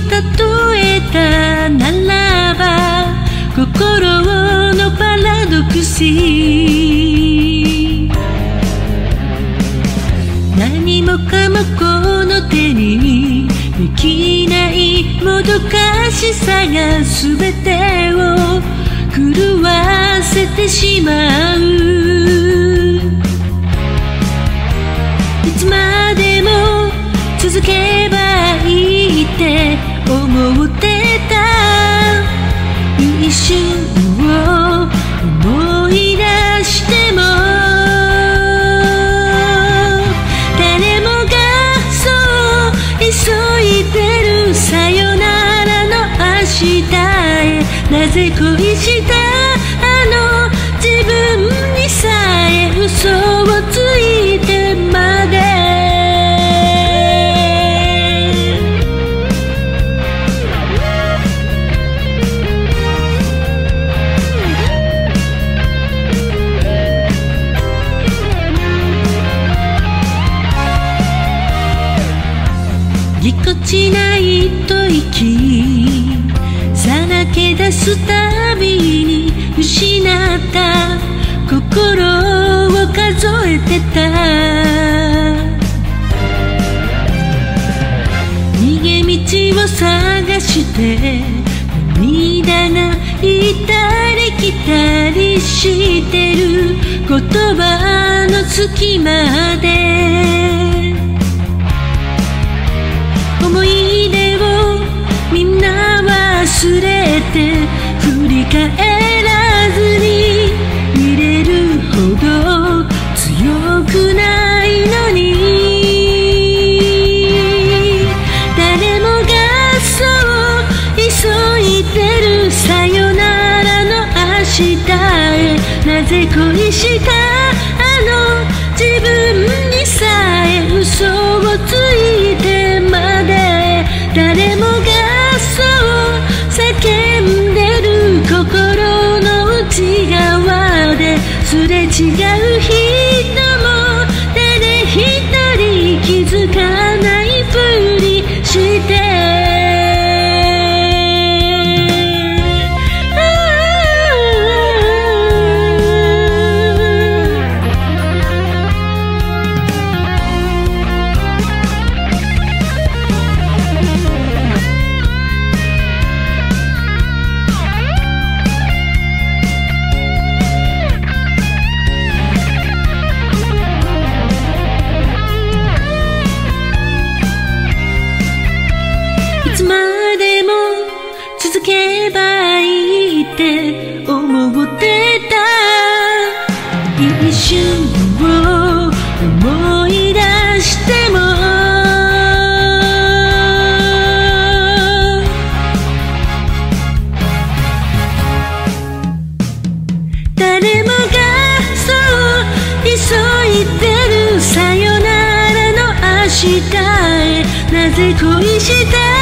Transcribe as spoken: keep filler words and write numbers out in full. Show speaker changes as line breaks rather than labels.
例えたならば心のパラドクシー、何もかもこの手にできないもどかしさが全てを狂わせてしまう。いつまでも続けばいいって思ってた一瞬を思い出しても、誰もがそう急いでるさよならの明日へ、なぜ恋したあの自分にさえ嘘をついてまで。ぎこちない吐息さらけ出すたびに失った心を数えてた。逃げ道を探して涙が行ったり来たりしてる言葉の隙間で思い出をみんな忘れて振り返らずにいれるほど強くないのに、誰もがそう急いでるさよならの明日へ、なぜ恋したあの自分にさえ嘘をついてまで、誰もがそう叫んでる心の内側ですれ違う人も誰一人気づかないふりしていつまでも続けばいいって思ってた一瞬を思い出しても、誰もがそう急いでるさよならの明日へ、なぜ恋した